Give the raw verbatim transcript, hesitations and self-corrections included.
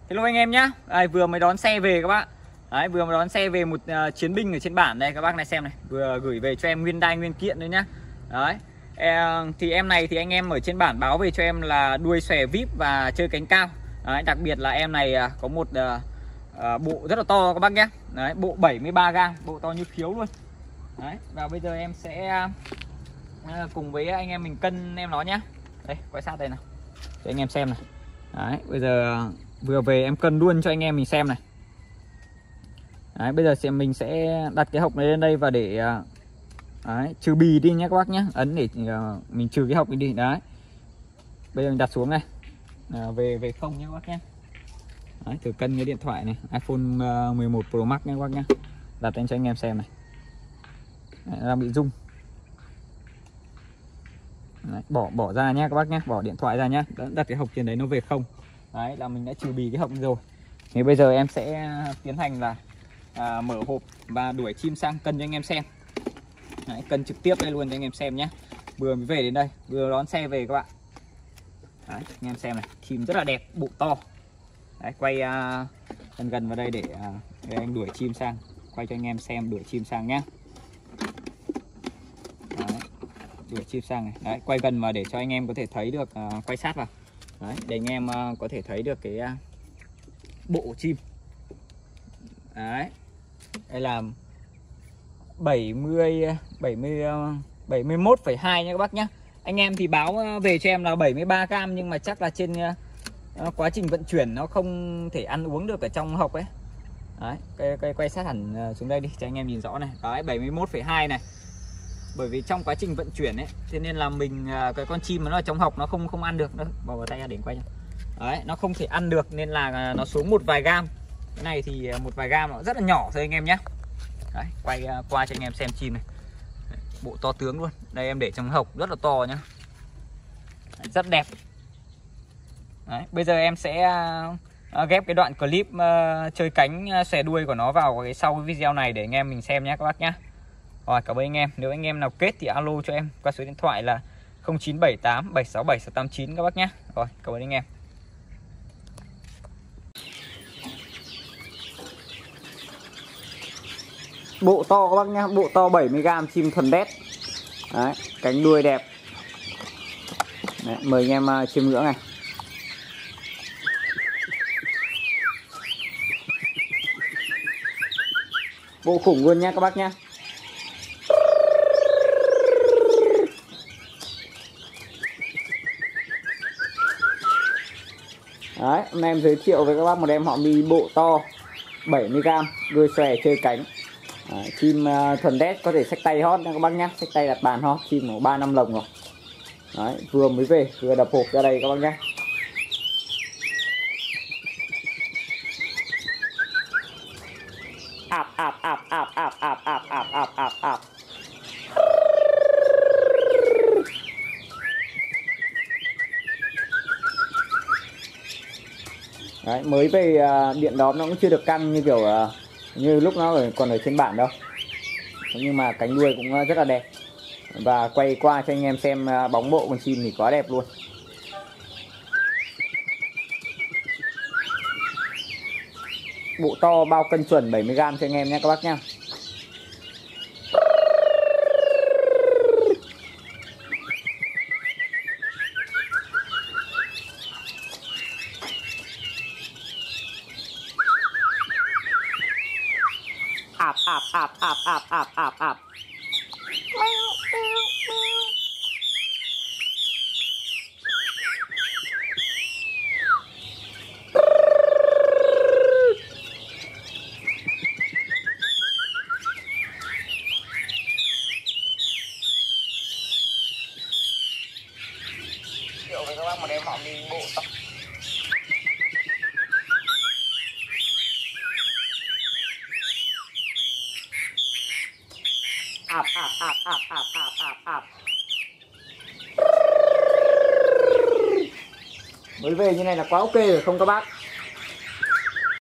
Hello anh em nhá. Đây, vừa mới đón xe về các bác. Đấy, vừa mới đón xe về một uh, chiến binh ở trên bản đây các bác này xem này, vừa gửi về cho em nguyên đai nguyên kiện đấy nhá. Đấy. Em, thì em này thì anh em ở trên bản báo về cho em là đuôi xòe vip và chơi cánh cao. Đấy, đặc biệt là em này uh, có một uh, uh, bộ rất là to các bác nhé. Đấy, bộ bảy mươi ba gam, bộ to như khiếu luôn. Đấy, và bây giờ em sẽ uh, cùng với anh em mình cân em nó nhá. Đây, quay sát đây nào. Để anh em xem này. Đấy, bây giờ vừa về em cân luôn cho anh em mình xem này. Đấy, bây giờ sẽ mình sẽ đặt cái hộc này lên đây và để đấy, trừ bì đi nhé các bác nhé. Ấn để uh, mình trừ cái hộc này đi. Đấy, bây giờ mình đặt xuống này, à, về về không nhé các bác nhé. Đấy, thử cân cái điện thoại này, iPhone mười một Pro Max nhé các bác nhé. Đặt lên cho anh em xem này. Đấy, đang bị rung. Đấy, bỏ bỏ ra nhé các bác nhé, bỏ điện thoại ra nhé. Đặt cái hộc trên đấy nó về không. Đấy là mình đã trừ bì cái hộc rồi. Thì bây giờ em sẽ tiến hành là à, mở hộp và đuổi chim sang cân cho anh em xem. Đấy, cân trực tiếp đây luôn cho anh em xem nhé. Vừa mới về đến đây, vừa đón xe về các bạn. Đấy, anh em xem này, chim rất là đẹp, bụng to. Đấy, quay uh, gần gần vào đây để, uh, để anh đuổi chim sang, quay cho anh em xem đuổi chim sang nhé. Đấy, đuổi chim sang này. Đấy, quay gần vào để cho anh em có thể thấy được, uh, quay sát vào. Đấy, để anh em uh, có thể thấy được cái uh, bộ chim. Đấy, đây là bảy mươi bảy mươi bảy mươi mốt phẩy hai nha các bác nhé. Anh em thì báo về cho em là bảy mươi ba gam, nhưng mà chắc là trên uh, quá trình vận chuyển nó không thể ăn uống được ở trong hộc ấy. Đấy, quay, quay, quay sát hẳn xuống đây đi cho anh em nhìn rõ này. Đấy, bảy mươi mốt phẩy hai này. Bởi vì trong quá trình vận chuyển ấy, thế nên là mình uh, cái con chim mà nó ở trong hộc nó không không ăn được nữa. Bỏ vào tay ra để quay cho. Đấy, nó không thể ăn được nên là uh, nó xuống một vài gam. Cái này thì một vài gam nó rất là nhỏ thôi anh em nhé. Đấy, quay uh, qua cho anh em xem chim này. Đấy, bộ to tướng luôn. Đây em để trong hộc rất là to nhá. Đấy, rất đẹp. Đấy, bây giờ em sẽ uh, ghép cái đoạn clip uh, chơi cánh uh, xòe đuôi của nó vào cái sau cái video này để anh em mình xem nhé các bác nhé. Rồi, cảm ơn anh em. Nếu anh em nào kết thì alo cho em qua số điện thoại là không chín bảy tám bảy sáu bảy sáu tám chín các bác nhé. Rồi, cảm ơn anh em. Bộ to các bác nhá, bộ to bảy mươi gam chim thuần đét. Đấy, cánh đuôi đẹp. Đấy, mời anh em uh, chiêm ngưỡng này. Bộ khủng luôn nha các bác nhá. Đấy, hôm nay em giới thiệu với các bác một em họ mi bộ to bảy mươi gam, đuôi xòe chơi cánh. Đấy, chim uh, thuần đét có thể xách tay hót nha các bác nhé, xách tay đặt bàn hót, chim có ba năm lồng rồi. Đấy, vừa mới về, vừa đập hộp ra đây các bác nhé. Ạp ạp ạp ạp ạp ạp ạp ạp ạp ạp ạp. Đấy, mới về uh, điện đóm nó cũng chưa được căng như kiểu uh, như lúc nó ở, còn ở trên bản đâu. Nhưng mà cánh đuôi cũng uh, rất là đẹp. Và quay qua cho anh em xem uh, bóng bộ con chim thì quá đẹp luôn. Bộ to bao cân chuẩn bảy mươi gam cho anh em nhé các bác nhá. Ạp ạp ạp ạp ạp ạp ạp ạp. Với các bác một em họ đi bộ to. Ạp ạp ạp ạp ạp ạp ạp ạp. Mới về như này là quá ok rồi không các bác?